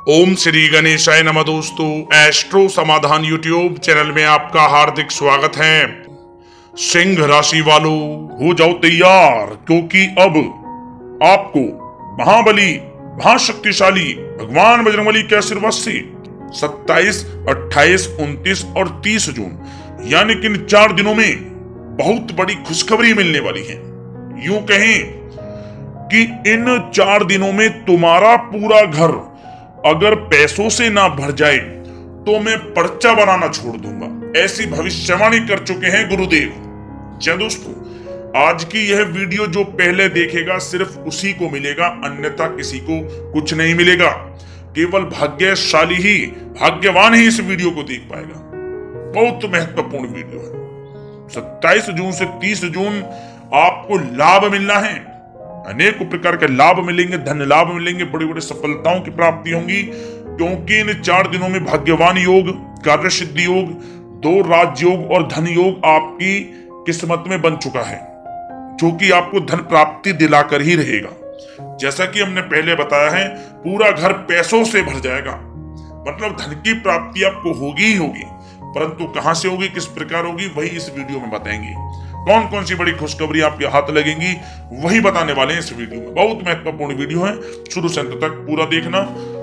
ओम श्री गणेशाय नमः। दोस्तों, एस्ट्रो समाधान यूट्यूब चैनल में आपका हार्दिक स्वागत है। सिंह राशि वालों, हो जाओ तैयार, क्योंकि अब आपको महाबली महाशक्तिशाली भगवान बजरंगबली के आशीर्वाद से 27, 28, 29 और 30 जून यानी कि इन 4 दिनों में बहुत बड़ी खुशखबरी मिलने वाली है। यूं कहें कि इन 4 दिनों में तुम्हारा पूरा घर अगर पैसों से ना भर जाए तो मैं पर्चा बनाना छोड़ दूंगा, ऐसी भविष्यवाणी कर चुके हैं गुरुदेव। जय दोस्तों, आज की यह वीडियो जो पहले देखेगा सिर्फ उसी को मिलेगा, अन्यथा किसी को कुछ नहीं मिलेगा। केवल भाग्यशाली ही, भाग्यवान ही इस वीडियो को देख पाएगा। बहुत महत्वपूर्ण वीडियो है। 27 जून से 30 जून आपको लाभ मिलना है, अनेक प्रकार के लाभ मिलेंगे, धन लाभ मिलेंगे, बड़ी बड़ी सफलताओं की प्राप्ति होंगी, क्योंकि इन 4 दिनों में भाग्यवान योग, कार्य सिद्धि योग, 2 राजयोग और धन योग आपकी किस्मत में बन चुका है, जो कि आपको धन प्राप्ति दिलाकर ही रहेगा। जैसा कि हमने पहले बताया है, पूरा घर पैसों से भर जाएगा, मतलब धन की प्राप्ति आपको होगी ही होगी, परंतु कहां से होगी, किस प्रकार होगी, वही इस वीडियो में बताएंगे। कौन कौन सी बड़ी खुशखबरी आपके हाथ लगेंगी वही बताने वाले हैं इस वीडियो में। बहुत महत्वपूर्ण वीडियो है, शुरू से अंत तक पूरा देखना।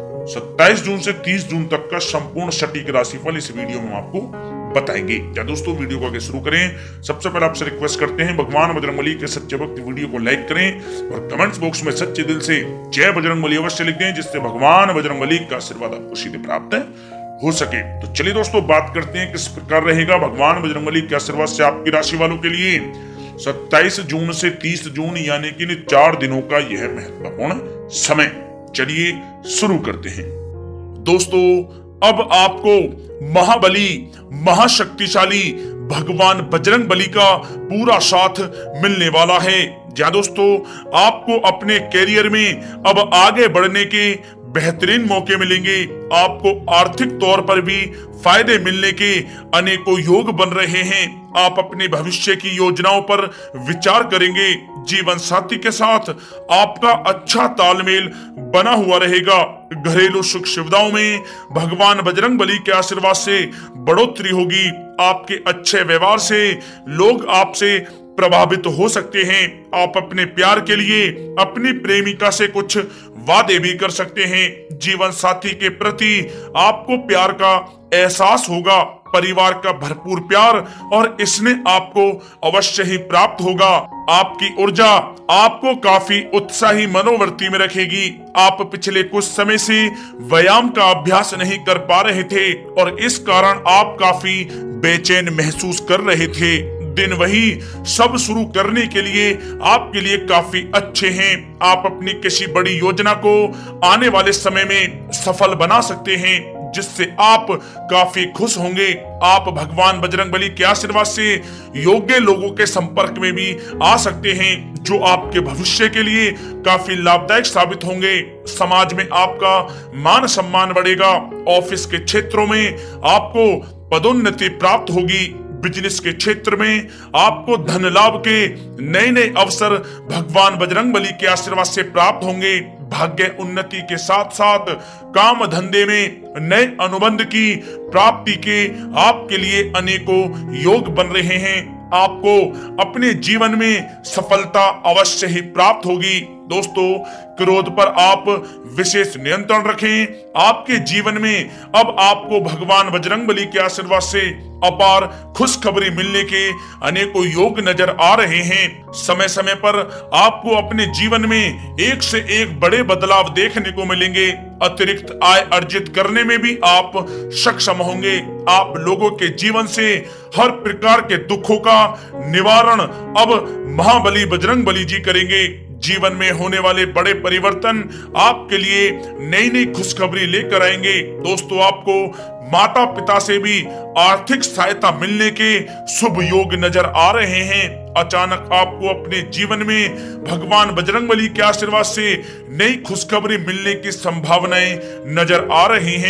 27 जून से 30 जून तक का संपूर्ण सटीक राशिफल इस वीडियो में आपको बताएंगे। क्या दोस्तों, वीडियो को आगे शुरू करें। सबसे पहले आपसे रिक्वेस्ट करते हैं, भगवान बजरंगबली के सच्चे भक्त वीडियो को लाइक करें और कमेंट्स बॉक्स में सच्चे दिल से जय बजरंगबली अवश्य लिख दें, जिससे भगवान बजरंगबली का आशीर्वाद आपको सीधे प्राप्त हो सके। तो चलिए दोस्तों, बात करते हैं किस प्रकार रहेगा भगवान बजरंगबली के आशीर्वाद से आपकी राशि वालों के लिए 27 जून से 30 जून यानी कि 4 दिनों का यह महत्वपूर्ण समय। चलिए शुरू करते हैं। दोस्तों, अब आपको महाबली महाशक्तिशाली भगवान बजरंगबली का पूरा साथ मिलने वाला है। जहां दोस्तों, आपको अपने कैरियर में अब आगे बढ़ने के बेहतरीन मौके मिलेंगे। आपको आर्थिक तौर पर भी फायदे मिलने के अनेकों योग बन रहे हैं। आप अपने भविष्य की योजनाओं पर विचार करेंगे। जीवन साथी के साथ आपका अच्छा तालमेल बना हुआ रहेगा। घरेलू सुख सुविधाओं में भगवान बजरंगबली के आशीर्वाद से बढ़ोतरी होगी। आपके अच्छे व्यवहार से लोग आपसे प्रभावित हो सकते हैं। आप अपने प्यार के लिए अपनी प्रेमिका से कुछ वादे भी कर सकते हैं। जीवन साथी के प्रति आपको प्यार का एहसास होगा। परिवार का भरपूर प्यार और इसने आपको अवश्य ही प्राप्त होगा। आपकी ऊर्जा आपको काफी उत्साही मनोवृत्ति में रखेगी। आप पिछले कुछ समय से व्यायाम का अभ्यास नहीं कर पा रहे थे और इस कारण आप काफी बेचैन महसूस कर रहे थे। दिन वही सब शुरू करने के लिए आपके लिए काफी अच्छे हैं। आप अपनी किसी बड़ी योजना को आने वाले समय में सफल बना सकते हैं, जिससे आप काफी खुश होंगे। आप भगवान बजरंगबली के आशीर्वाद से योग्य लोगों के संपर्क में भी आ सकते हैं, जो आपके भविष्य के लिए काफी लाभदायक साबित होंगे। समाज में आपका मान सम्मान बढ़ेगा। ऑफिस के क्षेत्रों में आपको पदोन्नति प्राप्त होगी। बिजनेस के क्षेत्र में आपको धन लाभ के नए नए अवसर भगवान बजरंगबली के आशीर्वाद से प्राप्त होंगे। भाग्य उन्नति के साथ साथ काम धंधे में नए अनुबंध की प्राप्ति के आपके लिए अनेकों योग बन रहे हैं। आपको अपने जीवन में सफलता अवश्य ही प्राप्त होगी। दोस्तों, क्रोध पर आप विशेष नियंत्रण रखें। आपके जीवन में अब आपको भगवान बजरंगबली के आशीर्वाद से अपार खुशखबरी मिलने के अनेकों योग नजर आ रहे हैं। समय समय पर आपको अपने जीवन में एक से एक बड़े बदलाव देखने को मिलेंगे। अतिरिक्त आय अर्जित करने में भी आप सक्षम होंगे। आप लोगों के जीवन से हर प्रकार के दुखों का निवारण अब महाबली बजरंगबली जी करेंगे। जीवन में होने वाले बड़े परिवर्तन आपके लिए नई नई खुशखबरी लेकर आएंगे। दोस्तों, आपको माता पिता से भी आर्थिक सहायता मिलने के शुभ योग नजर आ रहे हैं। अचानक आपको अपने जीवन में भगवान बजरंगबली के आशीर्वाद से नई खुशखबरी मिलने की संभावनाएं नजर आ रही हैं।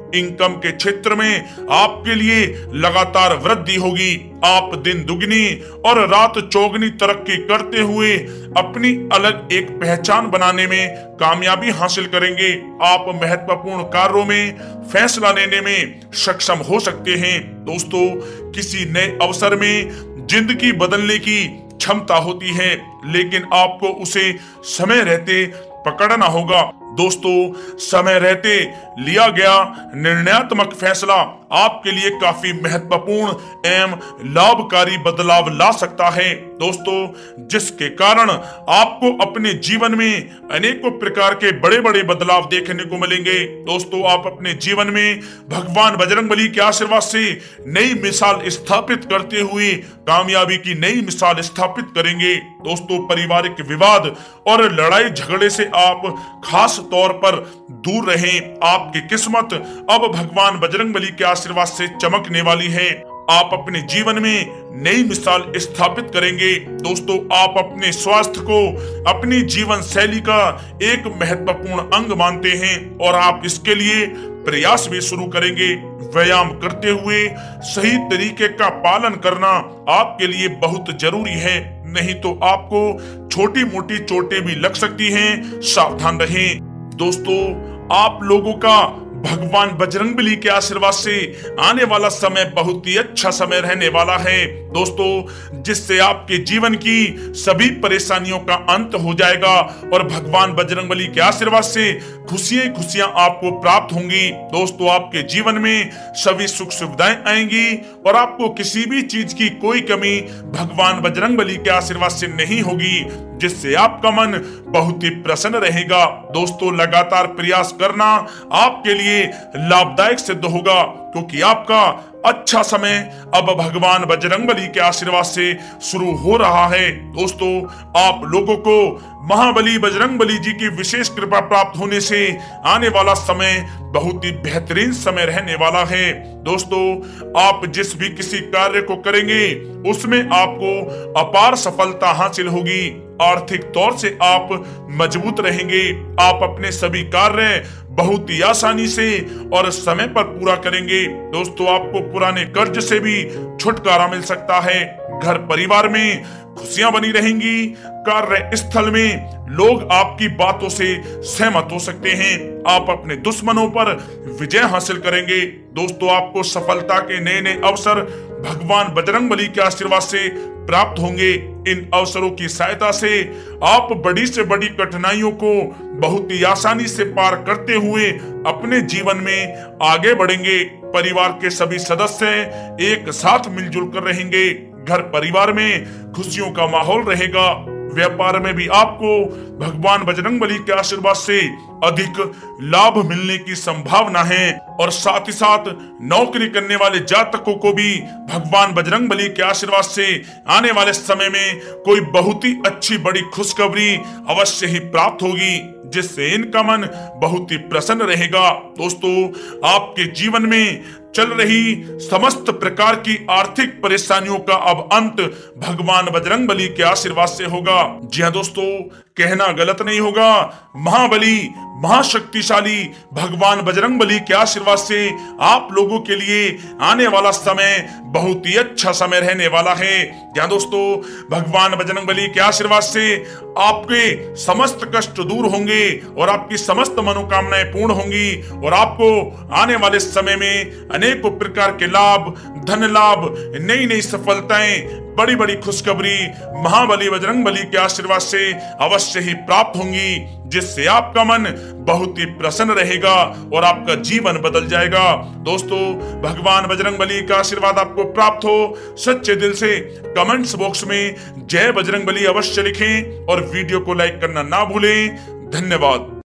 इनकम के क्षेत्र में आपके लिए लगातार वृद्धि होगी। आप दिन दुगनी और रात चौगनी तरक्की करते हुए अपनी अलग एक पहचान बनाने में कामयाबी हासिल करेंगे। आप महत्वपूर्ण कार्यों में फैसला लेने में सक्षम हो सकते हैं। दोस्तों, किसी नए अवसर में जिंदगी बदलने की क्षमता होती है, लेकिन आपको उसे समय रहते पकड़ना होगा। दोस्तों, समय रहते लिया गया निर्णयात्मक फैसला आपके लिए काफी महत्वपूर्ण एवं लाभकारी बदलाव ला सकता है। दोस्तों, जिसके कारण आपको अपने जीवन में अनेकों प्रकार के बड़े बड़े बदलाव देखने को मिलेंगे। दोस्तों, आप अपने जीवन में भगवान बजरंगबली के आशीर्वाद से नई मिसाल स्थापित करते हुए कामयाबी की नई मिसाल स्थापित करेंगे। दोस्तों, पारिवारिक विवाद और लड़ाई झगड़े से आप खास तौर पर दूर रहें। आपकी किस्मत अब भगवान बजरंगबली के आशीर्वाद से चमकने वाली है। आप अपने जीवन में नई मिसाल स्थापित करेंगे। दोस्तों, आप अपने स्वास्थ्य को अपनी जीवन शैली का एक महत्वपूर्ण अंग मानते हैं और आप इसके लिए प्रयास भी शुरू करेंगे। व्यायाम करते हुए सही तरीके का पालन करना आपके लिए बहुत जरूरी है, नहीं तो आपको छोटी मोटी चोटें भी लग सकती हैं। सावधान रहें। दोस्तों, आप लोगों का भगवान बजरंगबली के आशीर्वाद से आने वाला समय बहुत ही अच्छा समय रहने वाला है। दोस्तों, जिससे आपके जीवन की सभी परेशानियों का अंत हो जाएगा और भगवान बजरंगबली के आशीर्वाद से खुशियां आपको प्राप्त होंगी। दोस्तों, आपके जीवन में सभी सुख सुविधाएं आएंगी और आपको किसी भी चीज की कोई कमी भगवान बजरंगबली के आशीर्वाद से नहीं होगी, जिससे आपका मन बहुत ही प्रसन्न रहेगा। दोस्तों, लगातार प्रयास करना आपके लिए लाभदायक सिद्ध होगा, क्योंकि आपका अच्छा समय अब भगवान बजरंगबली के आशीर्वाद से शुरू हो रहा है। दोस्तों, आप लोगों को महाबली बजरंगबली जी की विशेष कृपा प्राप्त होने से आने वाला समय बहुत ही बेहतरीन समय रहने वाला है। दोस्तों, आप जिस भी किसी कार्य को करेंगे उसमें आपको अपार सफलता हासिल होगी। आर्थिक तौर से आप मजबूत रहेंगे। आप अपने सभी कार्य बहुत ही आसानी से और समय पर पूरा करेंगे। दोस्तों, आपको पुराने कर्ज से भी छुटकारा मिल सकता है। घर परिवार में खुशियां बनी रहेंगी। कार्य स्थल में लोग आपकी बातों से सहमत हो सकते हैं। आप अपने दुश्मनों पर विजय हासिल करेंगे। दोस्तों, आपको सफलता के नए नए अवसर भगवान बजरंगबली के आशीर्वाद से प्राप्त होंगे। इन अवसरों की सहायता से आप बड़ी से बड़ी कठिनाइयों को बहुत ही आसानी से पार करते हुए अपने जीवन में आगे बढ़ेंगे। परिवार के सभी सदस्य एक साथ मिलजुल कर रहेंगे। घर परिवार में खुशियों का माहौल रहेगा। व्यापार में भी आपको भगवान बजरंगबली के आशीर्वाद से अधिक लाभ मिलने की संभावना है और साथ ही साथ नौकरी करने वाले जातकों को भी भगवान बजरंगबली के आशीर्वाद से आने वाले समय में कोई बहुत ही अच्छी बड़ी खुशखबरी अवश्य ही प्राप्त होगी, जिससे इनका मन बहुत ही प्रसन्न रहेगा। दोस्तों, आपके जीवन में चल रही समस्त प्रकार की आर्थिक परेशानियों का अब अंत भगवान बजरंगबली के आशीर्वाद से होगा। जी हाँ दोस्तों, कहना गलत नहीं होगा। महाबली महाशक्तिशाली भगवान बजरंगबली के आशीर्वाद से आप लोगों के लिए आने वाला समय बहुत ही अच्छा समय रहने वाला है। जहाँ दोस्तों, भगवान बजरंगबली के आशीर्वाद से आपके समस्त कष्ट दूर होंगे और आपकी समस्त मनोकामनाएं पूर्ण होंगी और आपको आने वाले समय में अनेकों प्रकार के लाभ, धन लाभ, नई नई सफलताएं, बड़ी बड़ी खुशखबरी महाबली बजरंगबली के आशीर्वाद से अवश्य ही प्राप्त होंगी, जिससे आपका मन बहुत ही प्रसन्न रहेगा और आपका जीवन बदल जाएगा। दोस्तों, भगवान बजरंगबली का आशीर्वाद आपको प्राप्त हो, सच्चे दिल से कमेंट्स बॉक्स में जय बजरंगबली अवश्य लिखें और वीडियो को लाइक करना ना भूलें। धन्यवाद।